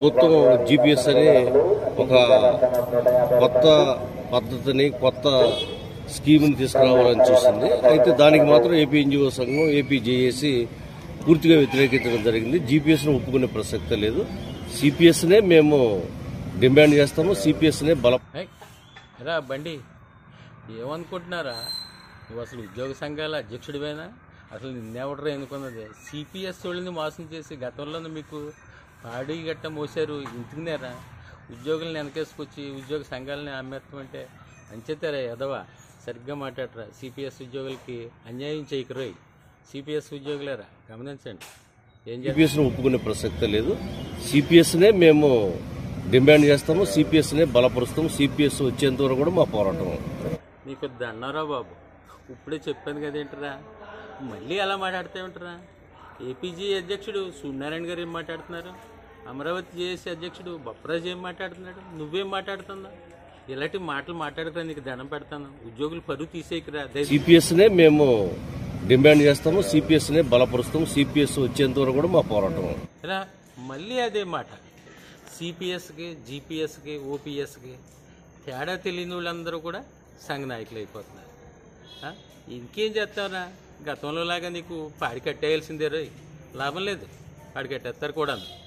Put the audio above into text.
మొత్తం జీపీఎస్ అనే ఒక కొత్త పద్ధతిని కొత్త స్కీమ్ని తీసుకురావాలని చూసింది. అయితే దానికి మాత్రం ఏపీ ఎన్జిఓ సంఘం ఏపీ జేఏసీ పూర్తిగా వ్యతిరేకించడం జరిగింది. జీపీఎస్ను ఒప్పుకునే ప్రసక్తే లేదు. సిపిఎస్నే మేము డిమాండ్ చేస్తాము. సిపిఎస్నే బలం. రా బండి, ఏమనుకుంటున్నారా? నువ్వు అసలు ఉద్యోగ సంఘాల అధ్యక్షుడివేనా? అసలు నిన్నెవడరా ఎన్నుకున్నది? సిపిఎస్ వాళ్ళని మోసం చేసి గతంలోనే మీకు పాడి గట్ట మోసారు. ఇంటికినేరా ఉద్యోగులను వెనకేసుకొచ్చి ఉద్యోగ సంఘాలని అమ్మేస్తామంటే అంచేతారా ఎదవా? సరిగ్గా మాట్లాడరా. సిపిఎస్ ఉద్యోగులకి అన్యాయం చేయకరోయ్. సిపిఎస్ ఉద్యోగులేరా, గమనించండి. సిపిఎస్ను ఒప్పుకునే ప్రసక్తే లేదు. సిపిఎస్నే మేము డిమాండ్ చేస్తాము. సిపిఎస్నే బలపరుస్తాము. సిపిఎస్ వచ్చేంత వరకు కూడా మా పోరాటం. నీకు దండరా బాబు, ఇప్పుడే చెప్పాను కదేంటరా, మళ్ళీ అలా మాట్లాడుతూ ఏపీజీ అధ్యక్షుడు సూర్యనారాయణ గారు ఏం మాట్లాడుతున్నారు? అమరావతి జేఏసీ అధ్యక్షుడు బొప్పరాజు ఏం మాట్లాడుతున్నాడు? నువ్వేం మాట్లాడుతున్నా? ఇలాంటి మాటలు మాట్లాడక నీకు దండం పెడతాను. ఉద్యోగులు పరువు తీసేయకురా. సిపిఎస్నే మేము డిమాండ్ చేస్తాము. సిపిఎస్నే బలపరుస్తాము. సిపిఎస్ వచ్చేంత వరకు కూడా మా పోరాటం. ఇలా మళ్ళీ అదే మాట. సిపిఎస్కి, జీపీఎస్కి, ఓపీఎస్కి తేడా తెలియని వాళ్ళందరూ కూడా సంఘ నాయకులు అయిపోతున్నారు. ఇంకేం చేస్తావురా? గతంలో లాగా నీకు పాడి కట్టేయాల్సిందే రోయ్. లాభం లేదు, పాడి కట్టేస్తారు కూడా.